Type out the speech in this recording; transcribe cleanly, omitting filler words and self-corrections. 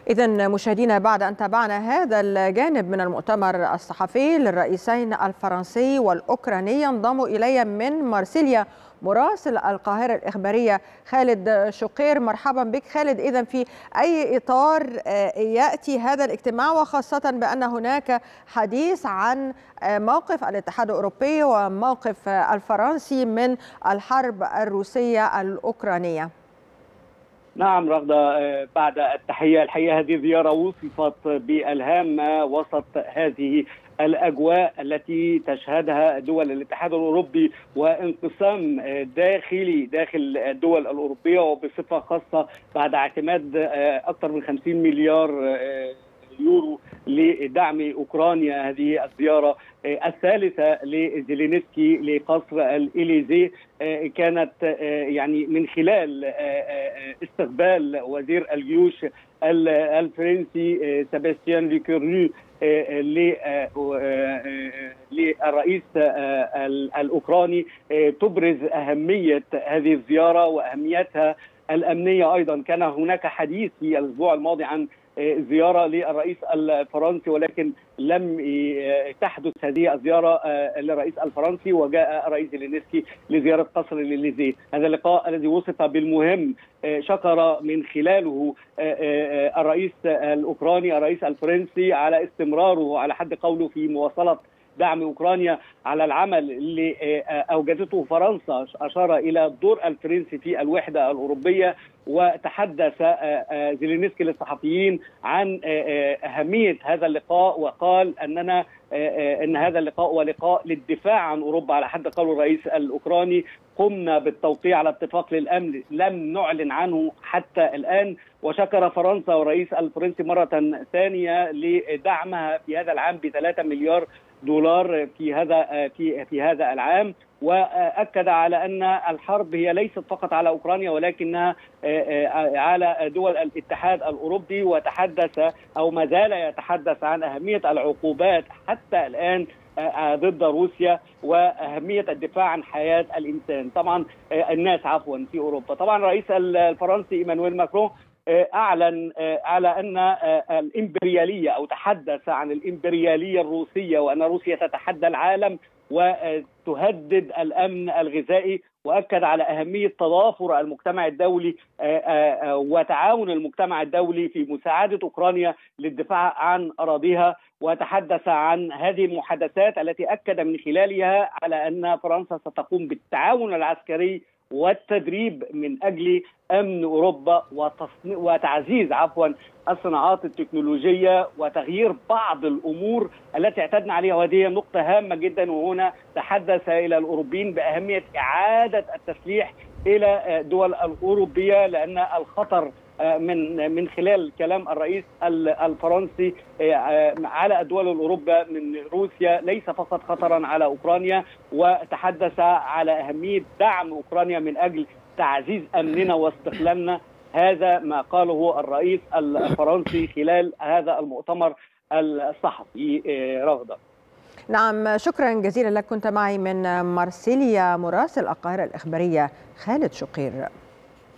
إذن مشاهدينا، بعد أن تابعنا هذا الجانب من المؤتمر الصحفي للرئيسين الفرنسي والأوكراني، ينضم إلي من مارسيليا مراسل القاهرة الإخبارية خالد شقير. مرحبا بك خالد. إذن في أي إطار يأتي هذا الاجتماع، وخاصة بأن هناك حديث عن موقف الاتحاد الأوروبي وموقف الفرنسي من الحرب الروسية الأوكرانية؟ نعم رغدة، بعد التحية، الحقيقة هذه الزيارة وصفت بالهامة وسط هذه الأجواء التي تشهدها دول الاتحاد الأوروبي وانقسام داخلي داخل الدول الأوروبية، وبصفة خاصة بعد اعتماد أكثر من 50 مليار يورو لدعم أوكرانيا. هذه الزيارة الثالثة لزيلينسكي لقصر الإليزي كانت يعني من خلال استقبال وزير الجيوش الفرنسي سيباستيان ليكورنو للرئيس الأوكراني، تبرز أهمية هذه الزيارة وأهميتها الأمنية. أيضا كان هناك حديث في الأسبوع الماضي عن زيارة للرئيس الفرنسي، ولكن لم تحدث هذه الزيارة للرئيس الفرنسي، وجاء الرئيس زيلينسكي لزيارة قصر الإليزيه. هذا اللقاء الذي وصف بالمهم شكر من خلاله الرئيس الأوكراني الرئيس الفرنسي على استمراره على حد قوله في مواصلة دعم أوكرانيا، على العمل اللي أوجدته فرنسا. أشار إلى الدور الفرنسي في الوحدة الأوروبية، وتحدث زيلينسكي للصحفيين عن أهمية هذا اللقاء، وقال أن هذا اللقاء هو لقاء للدفاع عن أوروبا على حد قول الرئيس الأوكراني. قمنا بالتوقيع على اتفاق للأمن لم نعلن عنه حتى الآن. وشكر فرنسا والرئيس الفرنسي مرة ثانية لدعمها في هذا العام ب3 مليار دولار في هذا العام، وأكد على أن الحرب هي ليست فقط على أوكرانيا ولكنها على دول الاتحاد الأوروبي، وتحدث أو ما زال يتحدث عن أهمية العقوبات حتى الآن ضد روسيا وأهمية الدفاع عن حياة الإنسان، طبعا الناس في أوروبا. طبعا الرئيس الفرنسي إيمانويل ماكرون أعلن على أن الإمبريالية أو تحدث عن الإمبريالية الروسية، وأن روسيا تتحدى العالم وتهدد الأمن الغذائي، وأكد على أهمية تضافر المجتمع الدولي وتعاون المجتمع الدولي في مساعدة أوكرانيا للدفاع عن أراضيها. وتحدث عن هذه المحادثات التي أكد من خلالها على أن فرنسا ستقوم بالتعاون العسكري والتدريب من أجل أمن أوروبا وتعزيز الصناعات التكنولوجية وتغيير بعض الأمور التي اعتدنا عليها، وهذه نقطة هامة جدا. وهنا تحدث إلى الأوروبيين بأهمية إعادة التسليح إلى الدول الأوروبية، لأن الخطر من خلال كلام الرئيس الفرنسي على الدول الأوروبية من روسيا ليس فقط خطرا على أوكرانيا، وتحدث على أهمية دعم أوكرانيا من أجل تعزيز أمننا واستقلالنا. هذا ما قاله الرئيس الفرنسي خلال هذا المؤتمر الصحفي. رغدة. نعم، شكرا جزيلا لك. كنت معي من مارسيليا مراسل القاهرة الإخبارية خالد شقير.